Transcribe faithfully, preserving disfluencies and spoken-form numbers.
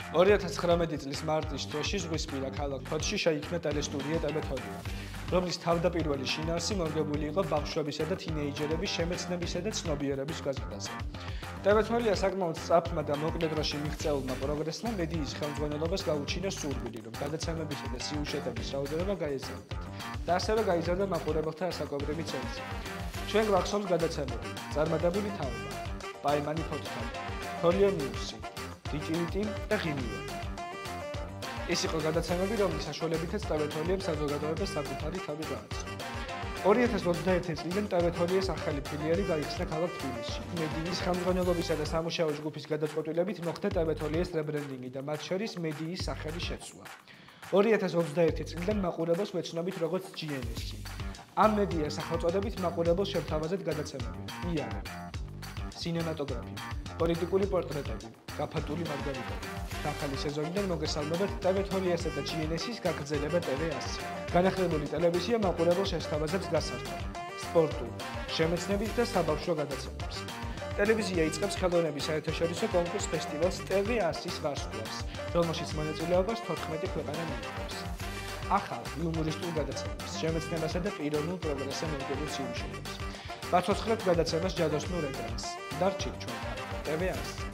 ორი ათას ცხრამეტი წლის მარტის თვეში ზღვისპირა ქალაქ ფოთში შეიქმნა ტელესტუდია ტელეთოლია, რომლის თავდაპირველი შინაარსი მორგებული იყო ბავშვებისა და თინეიჯერების შემეცნებისა და ცნობიერების გაზრდაზე. ტელეთოლია საკმაოდ სწრაფმა და მოკლე დროში მიღწეულმა პროგრესმა მედიის ხელმძღვანელობას გაუჩინა სურვილი, რომ გადაცემებისა და სიუჟეტების რაოდენობა გაეზარდათ და ასევე გაიზარდა მაყურებელთა ასაკობრივი ცენზი. ჩვენ გვახსოვს გადაცემები, წარმატებული თაობა, პაიმანი ფოთქალი, თოლიო ნიუსი, დიტინიტი და ღიმიო. ეს იყო გადაცემები, რომლის საშუალებითაც ტელეთოლიამ საზოგადოებას საკუთარი თავი გააცხადა. ორი ათას ოცდაერთი წლიდან ტელეთოლიას ახალი ფილიალი გაიხსნა ქალაქ თბილისში. მედიის ხელმძღვანელობისა და სამუშაო ჯგუფის გადაწყვეტილებით მოხდა ტელეთოლიას რებრენდინგი და მათ შორის მედიის სახელი შეცვლა. ორი ათას ოცდაერთი წლიდან მაყურებელს ვეცნობით როგორც ჯი εν ესი. ამ მედიას სახელწოდებით მაყურებელს შემთავაზეთ გადაცემები: იარა, სინემატოგრაფი, პოლიტიკური პორტრეტები, გაფართული მარგარიტები. ახალი სეზონიდან მოგესალმებათ ტელეთოლიასა და ჯი εν ეს-ის გაგრძელება ტე ვე ასი. განახლებული ტელევიზია მაყურებელს შესთავაზებს გასართობ, სპორტულ, შემეცნებით და საბავშვო გადაცემებს. ტელევიზია იწყებს ხელოვნების საერთაშორისო კონკურს ფესტივალს ტე ვე ასის ვარსკვლავს, რომელშიც მონაწილეობას თოთხმეტი ქვეყანა მიიღებს. ახალ იუმორისტულ გადაცემებს, შემეცნებასა და პიროვნულ პროგრესზე მორგებულ სიუჟეტებს. ვაცოცხლებთ გადაცემას ჯადოსნურ ეკრანს. დარჩით ჩვენთან ტე ვე ასი.